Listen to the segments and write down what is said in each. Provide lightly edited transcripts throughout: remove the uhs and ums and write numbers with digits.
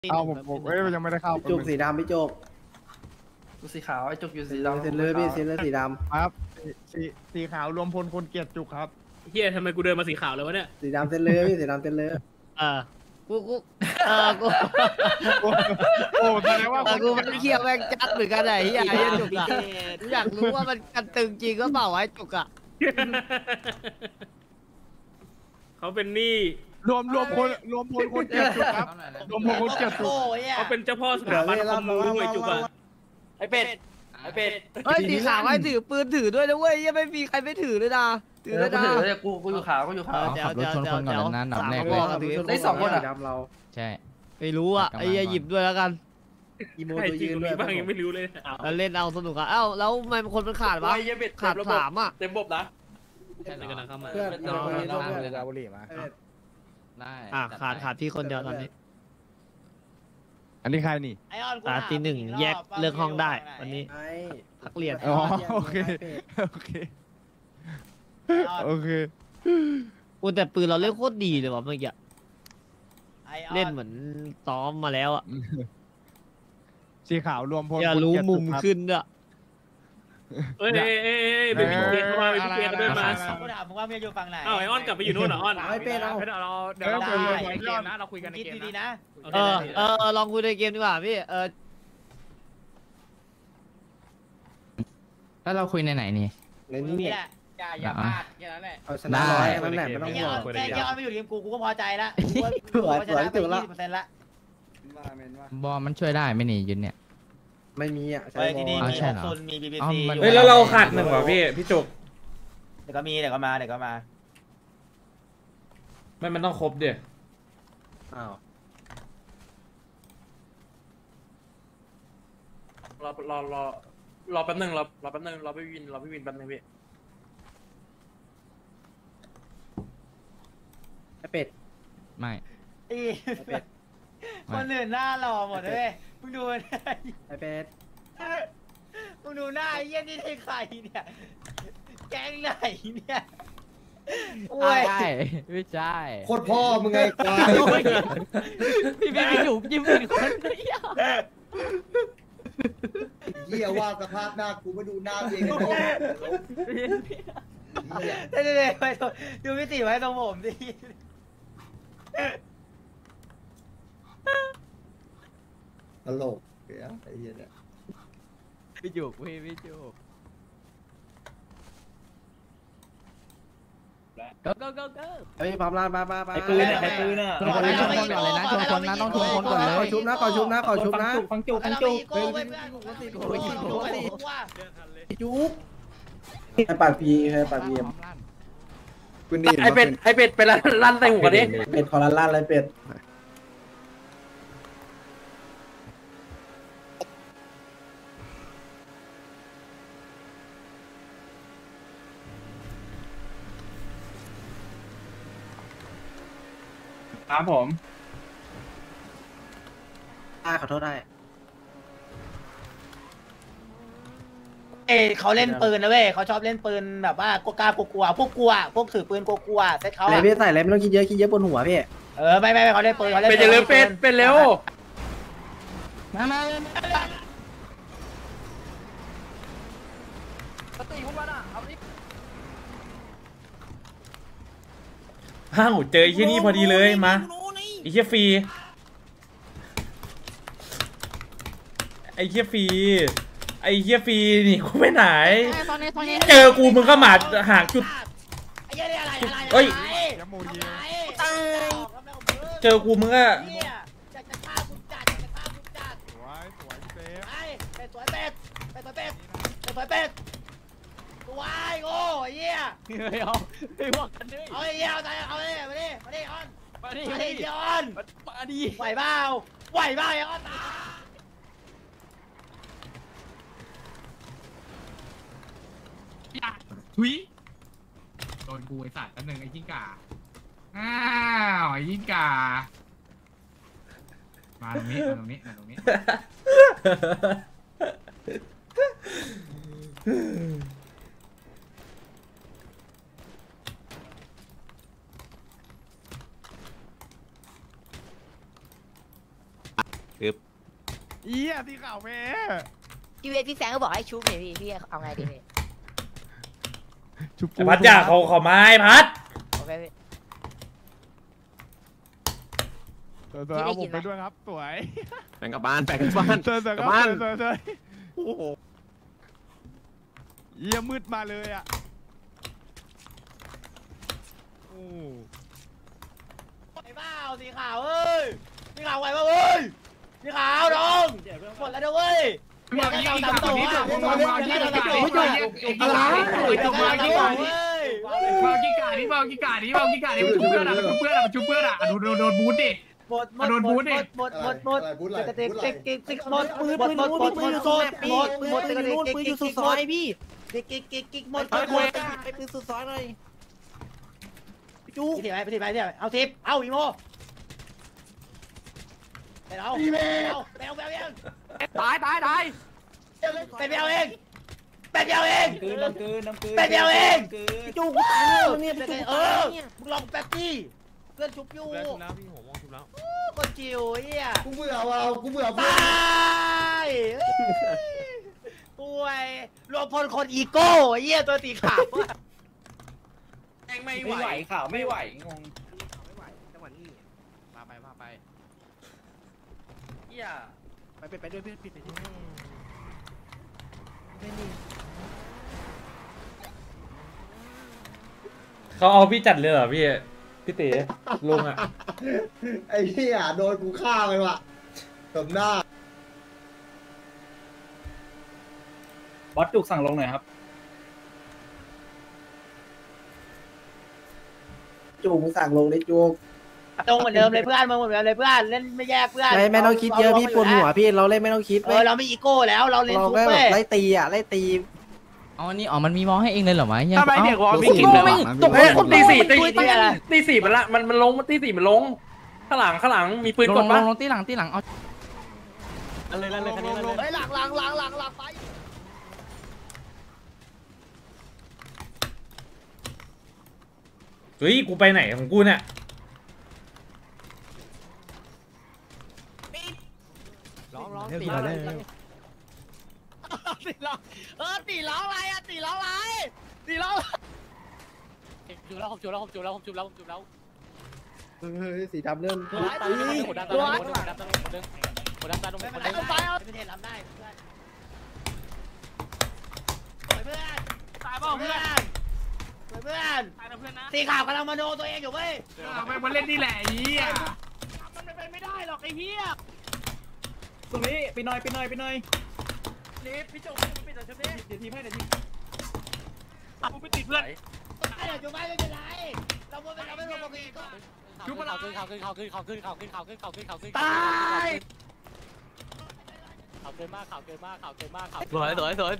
เอาผมยังไม่ได้เข้าจุกสีดำพี่จุกสีขาวไอ้จุกอยู่สีดำเซนเลอร์พี่เซนเลอร์สีดำครับสีขาวรวมพลคนเกลียดจุกครับเฮียทำไมกูเดินมาสีขาวเลยวะเนี่ยสีดำเซนเลอร์พี่สีดำเซนเลอร์กูกูโอ้แสดงว่ากูมันเคี้ยวแม่งจัดเหมือนกันไอ้เหี้ยไอ้จุกอะอยากรู้ว่ามันกันตึงจริงก็เปล่าไอ้จุกอะเขาเป็นหนี้รวมพลคนเกลียดจุกครับรวมพลคนเกลียดจุกเขาเป็นเจ้าพ่อสถาบันคอมมูด้วยจุกอะไอ้เป็ดเฮ้ยสีขาวไอ้ถือปืนถือด้วยนะเว้ยยังไม่มีใครไม่ถือเลยนะถือเลยนะกูอยู่ขาวกูอยู่ขาวเดี๋ยวได้ 2 คนอะเราใช่ไม่รู้อ่ะไอ้หยิบด้วยแล้วกันอีโมตัวยืนด้วยบ้างยังไม่รู้เลยแล้วเล่นเอาสนุกอ่ะเอ้าแล้วทำไมคนมันขาดวะขาด3อ่ะเต็มบบนะเพื่อนเราบุหรี่มาได้ขาดที่คนเดียวตอนนี้อันนี้ใครนี่ตี 1แยกเลือกห้องได้วันนี้พักเรียนอ๋อโอเคกูแต่ปืนเราเล่นโคตรดีเลยว่ะเมื่อกี้เล่นเหมือนซ้อมมาแล้วอ่ะสีขาวรวมพลอย่ารู้มุมขึ้นอ่ะเบบี้เกย์เข้ามาเบบี้เกย์เดินมากูถามมึงว่าเมียอยู่ฝั่งไหนไอออนกลับไปอยู่นู่นเหรอออนไม่เป็นเราเดี๋ยวเราคุยในเกมนะเราคุยกันในเกมนะลองคุยในเกมดีกว่าพี่แล้วเราคุยในไหนนี่ในนี้แหละอย่าพลาดแค่นั้นแหละเอาชนะร้อยนั่นแหละไม่ต้องห่วงแค่ย้อนไม่อยู่ทีมกูก็พอใจละสวยถึงละบอลมันช่วยได้ไม่หนียืนเนี่ยไม่มีอ่ะใช่ดีมีคนมี BBC เฮ้ยแล้วเราขาด1ว่ะพี่จุกเดี๋ยวก็มาไม่มันต้องครบเดี๋ยวอ้าวรอแป๊บนึงรอแป๊บนึงรอพี่วินแป๊บนึงพี่ไอเป็ดไม่เป็ดคนอื่นหน้าหล่อหมดเลยมึงดูไอเป็ดมึงดูหน้าไอ้เยี่ยนี่ใครเนี่ยแก๊งไหนเนี่ยโอ้ยไม่ใช่โคตรพ่อมึงไงควายพี่หนูยิ้มเป็นคนเหี้ยว่าสภาพหน้ากูมาดูหน้าเองเลยไปดูมิติไว้ตรงผมสิตลกไอ้เหี้ยเนี่ยพี่จุกพี่จุกก็ไอ้พร้อมล้านมาไอ้ปืนเนี่ยชวนคนก่อนเลยนะชวนคนนะต้องชวนคนก่อนเลยขอชุบนะฟังจุกจุกไอ้ปากพีไอ้ปากพีไอเป็ดไปลั่นใส่หัวดิเป็ดขอลั่นอะไรเป็ดครับผมขอโทษได้เขาเล่นปืนนะเว้ยเขาชอบเล่นปืนแบบว่ากลัวพวกถือปืนกลัวเซ็ตเขาอะไรพี่ใส่อะไรไม่ต้องคิดเยอะบนหัวพี่ไม่เขาเล่นปืนเป็นเร็วเป็นเร็วมาห้าวเจอไอ้ที่นี่พอดีเลยมาไอ้เหี้ยฟรีไอ้เหี้ยฟรีนี่กูไปไหนเจอกูมึงก็มาห่างจุดเฮ้ยเจอกูมึงก็วายโง่เหี้ยเอาไม่ว่ากันเลยเอาเหี้ยเอาเลยมาดิออนมาดิออนมาดิไหวเปล่าไอ้ออนทุยโดนกูไอ้สัตว์อันหนึ่งไอ้ยิ่งก่าไอ้ยิ่งก่ามาตรงนี้เหี้ยสีขาวแม่พี่แซงก็บอกให้ชุบเนี่ยพี่เอาไงดีพี่ชุบไอ้พัดอยากเขาไม้พัดโอเคพี่สวยๆเอาผมไปด้วยครับสวยแบ่งกับบ้านแบ่งกับบ้านสวยๆครับกลับบ้านสวยๆโอ้โหเยี่ยมืดมาเลยอ่ะโอ้ไอ้บ้าสีขาวเอ้ยสีขาวไหวป่ะเว้ยสีขาวน้องหมดแล้วนะเว้ยมึงเอายี่กาคนนี้เถอะมึงเอายี่กาไม่อยู่อะไรจบมายี่กานี่เมากี่กานี่เมากี่กานี่เมากี่กานี่มันชุบเพื่อนอ่ะมันชุบเพื่อนอ่ะมันชุบเพื่อนอ่ะโดนบูทดิหมดหมดหมดหมดหมดหมดหมดติ๊กติ๊กติ๊กติ๊กหมดปืนหมดหมดหมดหมดหมดหมดติ๊กติ๊กติ๊กติ๊กหมดติ๊กติ๊กติ๊กติ๊กหมดหมดหมดไปปืนสุดซอยหน่อยจูไปทีไปทีไปเนี่ยเอาทิปเอาอีโมไปเอาไปเอาเองตายไปเอาเองไปเอาเองไปเอาเองจูกูตายแล้วเนี่ยมึงลองแป๊บจี้เพื่อนชุบอยู่คนจิ๋วเฮียกูเบื่อว่ะกูเบื่อตายป่วยรวมพลคนอีโก้เฮียตัวตีขาวไม่ไหวข่าวไม่ไหวงงมาไปเหี้ยไปด้วยพี่ไปด้วยเขาเอาพี่จัดเลยเหรอพี่ตีลุงอ่ะไอ้เหี้ยโดนกูฆ่าไปว่ะสมหน้าบอสจุกสั่งลงหน่อยครับจูมึงสั่งลงเลยจูตรงเหมือนเดิมเลยเพื่อนมึงเหมือนเดิมเลยเพื่อนเล่นไม่แยกเพื่อนไม่ต้องคิดเยอะพี่ปวดหัวพี่เราเล่นไม่ต้องคิดเราไม่อีโก้แล้วเราเล่นเราทุกแค่เว้แบบยไล่ตีอ่ะไล่ตีอ๋อนี่มันมีมอให้เองเลยเหรอวะทำไมเด็กวอลไม่กินเลยวะตกตีสี่มันละมันลงตีสี่มันลงข้างหลังมีปืนกดปะลงตีหลังเอาอะไรคันนี้เลยเฮ้ยหลังไปเฮ้ยกูไปไหนของกูเนี่ยร้องตีตีร้องตีร้องอะไรอ่ะตีร้องอะไรตีร้องจุแล้วผมจุแล้วเฮ้ยสีดำเริ่มกดดันตาลงไปไปเอาประเทศรับได้เพื่อนเพื่อนตายเปล่าเพื่อนตีข่าวกำลังมโนตัวเองอยู่เว้ยมันเล่นนี่แหละไอ้เหี้ยมันเป็นไม่ได้หรอกไอ้เหี้ยตรงนี้ไปหน่อยนี่พี่จุกปิดแต่ชุดนี้เดี๋ยวทีมให้เดี๋ยวทีมกูไปติดเพื่อนเดี๋ยวจุ๊บไม่เป็นไรเราไม่รวมกันอีกจุ๊บมาขึ้นตายข่าวเกินมากสวย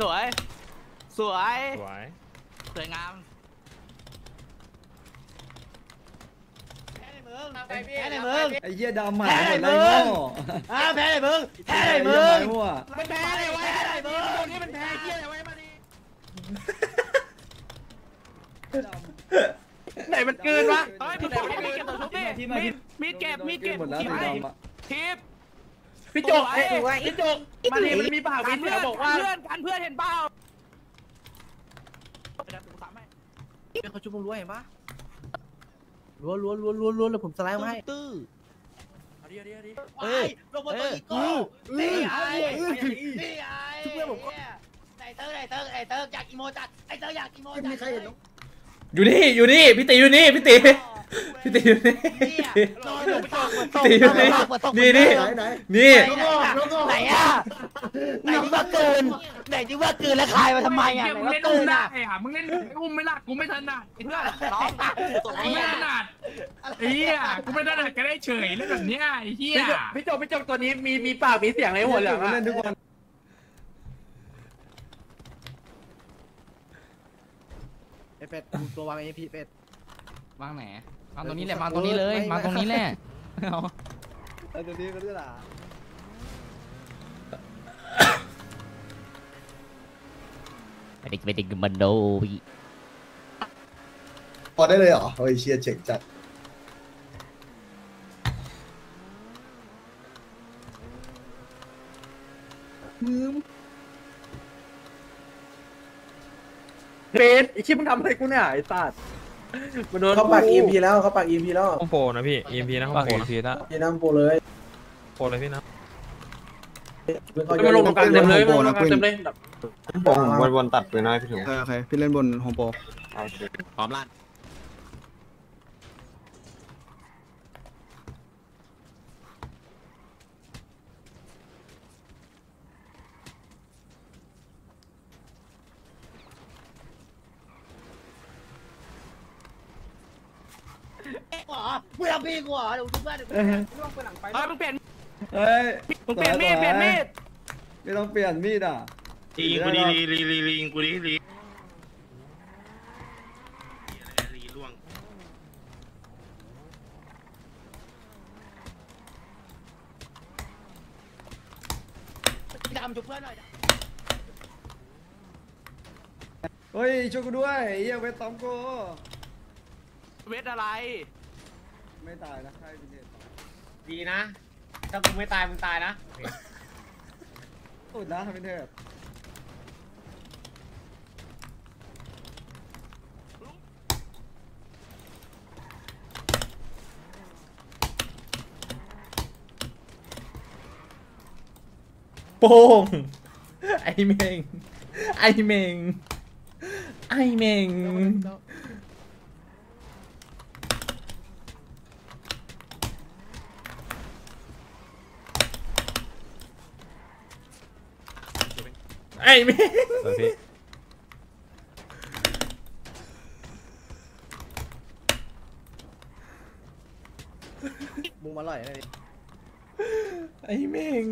สวยงามแพ้ในเมืองไอ้เหี้ยดำหมาแพ้ในเมืองแพ้ในเมืองมันแพ้ในเมืองตัวนี้มันแพ้เหี้ยอะไรไว้มาดิไหนมันเกินวะเฮ้ยมึงบอกให้มีเก็บตัวชุบดิมีเก็บทิปพี่จุกมาดิมันมีปากมีเสียบอกว่าเพื่อนเห็นเปล่าเขาชุบมึงรู้เห็นปะล้วนแล้วผมสไลด์มาให้ตื้อลงมาตัวอีโก้นี่ไอ้ไอ้เติร์กอยากอีโมจัดไอ้เติร์กอยากอีโมจัดไม่ใครเห็นน้องอยู่นี่พี่ตีอยู่นี่พี่ตีอยู่นี่นี่ไหนนี่ไหนอ่ะไหนที่ว่าเกินแล้วคายมาทำไมอ่ะมึงเล่นอุ้มได้อ่ะมึงเล่นอุ้มไม่ละกูไม่ถนัดเพื่อนกูไม่ถนัดไอ้เหี้ยกูไม่ถนัดก็ได้เฉยเล่นแบบเนี้ยไอ้เหี้ยพี่จุกตัวนี้มีปากมีเสียงในหัวเหลืองอะเล่นทุกวันไอ้เป็ดตัววางไอ้พี่เป็ดวางไหนวางตรงนี้แหละวางตรงนี้เลยมาตรงนี้แหละเอาไอ้ตัวนี้ก็ได้ล่ะไปดิมันโดพี่พอได้เลยเหรอเฮ้ยเชียร์เจ๋งจัดเบสไอ้ชิบมึงทำอะไรกูเนี่ยไอ้สัตว์มันโดนเขาปาก EMP แล้วเขาปาก EMP แล้วห้องโปรนะพี่ EMP นะห้องโปรนะยีน้ำโปเลยโปรเลยพี่นะมาลงกันเต็มเลยมาลงกันเต็มเลยวนตัดไปนะพี่ถุงโอเคพี่เล่นบนโฮมโปรพร้อมลั่นกูทำพี่กูเหรอเดี๋ยวกูเพื่อนเดี๋ยวกูมึงเปลี่ยนเฮ้ยมึงเปลี่ยนมีดเปลี่ยนมีดไม่ต้องเปลี่ยนมีดอ่ะยิงกูดีลีกูดีลีล่วงดำจุกเพื่อนหน่อยเฮ้ยช่วยกูด้วยเฮียเวทตอมกูเวทอะไรไม่ตายนะใช่พี่เนตดีนะ ถ้ากูไม่ตายมึงตายนะโอ้ยนะพี่เนตโป้งไอเมงไอเมงไอเมงไอเมงพี่มุงมาล่อยเลยไอเมง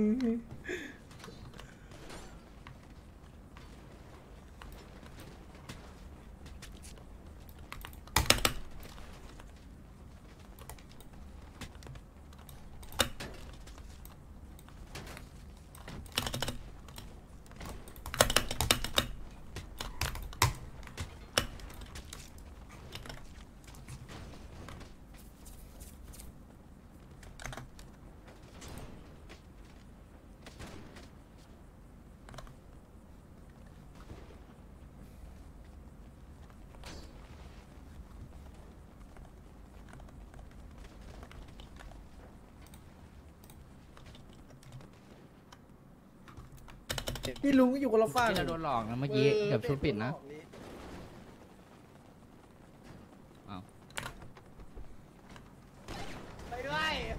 พี่ลุงก็อยู่คนละฝั่งที่เราโดนหลอกนะเมื่อกี้เกือบชุดปิดนะไปด้วย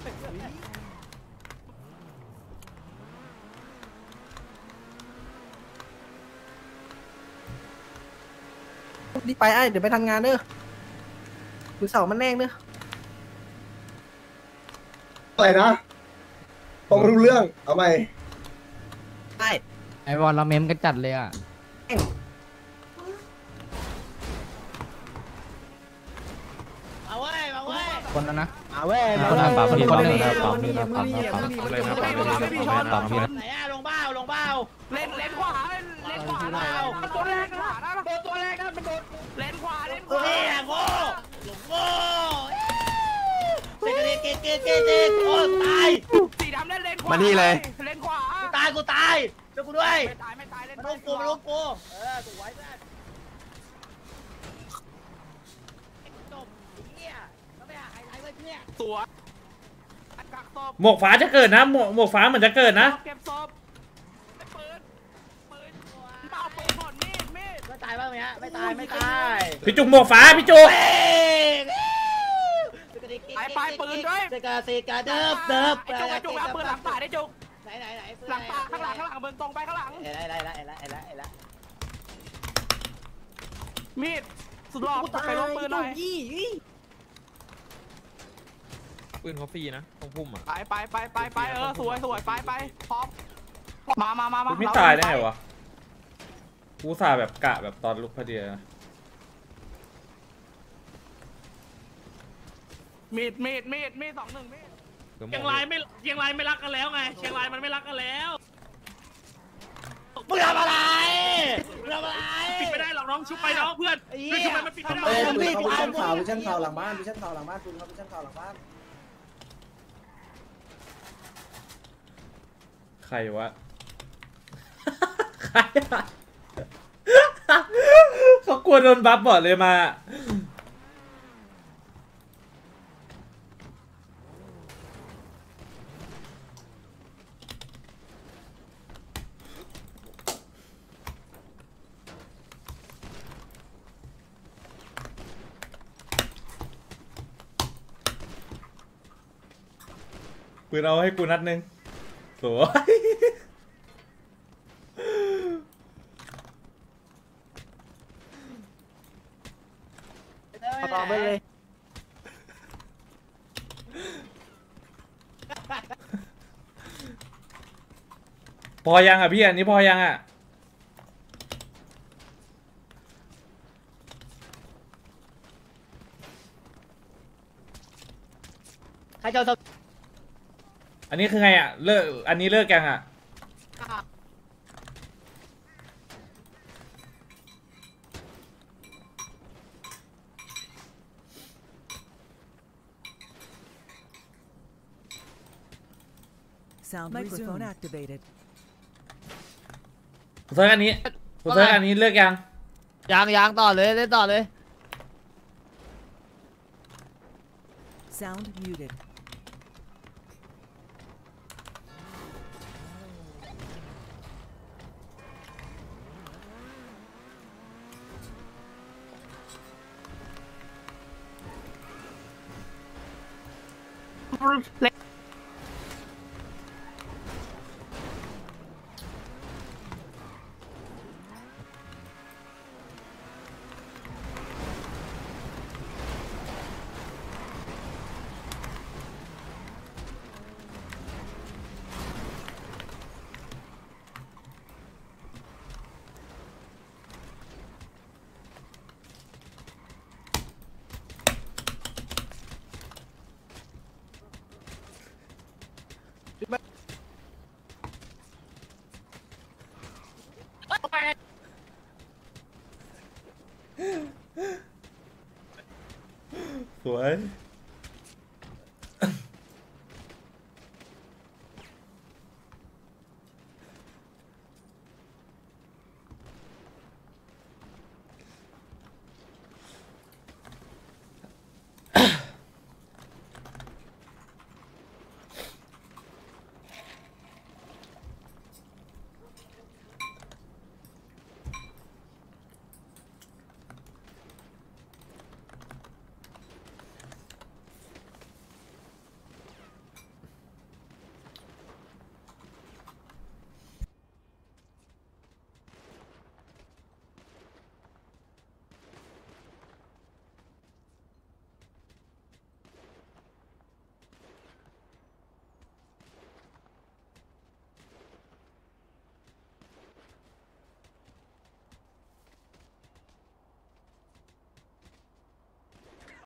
รีบไปไอ้เดี๋ยวไปทำงานเด้อคือเสามันแน่งเด้ออะไรนะผมรู้เรื่องเอาไปไอ้ไอ้บอลเราเมมกันจัดเลยอ่ะมาเว้ยมาเว้ยคนแล้วนะมาเว้ยคนละปั๊มพี่คนคนละละปั๊ปั๊มมพี่พี่ปั๊มปั๊มพี่ปั๊มปั๊มพี่ไหนอะลงเบ้าลงเบ้าเลนขวาเลนขวานะตัวแรกขวานะตัวแรกนะมันโดนเลนขวาเลนขวานี่แหละโง่หลงโง่เด็กเด็กเด็กเด็กเด็กโอ้ตายสีดำเล่นเลนขวามานี่เลยเลนขวากูตายช่วยกูด้วยไม่ตายเล่นมันลงกูมันลงกูถูกไว้เพื่อนจบเหี้ยแล้วไปหาไฮไลท์ไว้เพื่อนสวยกักศพหมวกฟ้าจะเกิดนะหมวกฟ้าเหมือนจะเกิดนะเก็บศพปืนเปล่าปืนหมดมีดไม่ตายบ้างไหมฮะไม่ตายไม่ตายพี่จุกหมวกฟ้าพี่จุกไปปืนด้วยเซกาเซกาเดิบเดิบไอ้จุกเอาปืนหลังป่าได้จุกไหนไหนปืนหลังป่าข้างหลังเบิร์นตรงไปข้างหลังไอ้ละมีดสุดหล่อไปลงปืนหน่อยปืนเขาฟรีนะตรงพุ่มอ่ะไปสวยไปพร้อมมากูไม่ตายได้ไงวะกูสาแบบกะแบบตอนลุกพอดีนะมีด2-1มีดเชียงรายไม่รักกันแล้วไงเชียงรายมันไม่รักกันแล้วมึงทำอะไรปิดไม่ได้หรอกน้องชุบไปน้องเพื่อนชุบไปมันปิดไม่ได้วิชั่นข่าวหลังบ้านวิชั่นข่าวหลังบ้านคุณครับวิชั่นข่าวหลังบ้านใครวะใครอะเขากลัวโดนบัฟบอดเลยมาปืนเอาให้กูนัดนึงสวยต่อไปเลยพอยังอ่ะพี่อันนี้พอยังอ่ะใครจะเอาอันนี้คือไงอ่ะเลิกอันนี้เลิกยังอ่ะ Microphone activated. คุณเซิร์ฟอันนี้คุณเซิร์ฟอันนี้เลิกยังยางต่อเลยเล่นต่อเลย Sound muted. สวย